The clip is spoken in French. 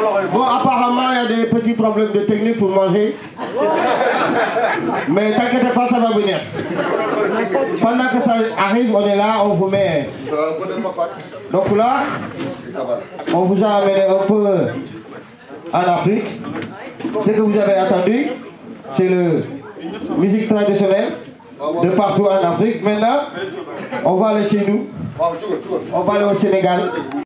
Bon, apparemment, il y a des petits problèmes de technique pour manger. Mais t'inquiète pas, ça va venir. Pendant que ça arrive, on est là, on vous met. Donc là, on vous a amené un peu en Afrique. Ce que vous avez attendu, c'est la musique traditionnelle de partout en Afrique. Maintenant, on va aller chez nous. On va aller au Sénégal.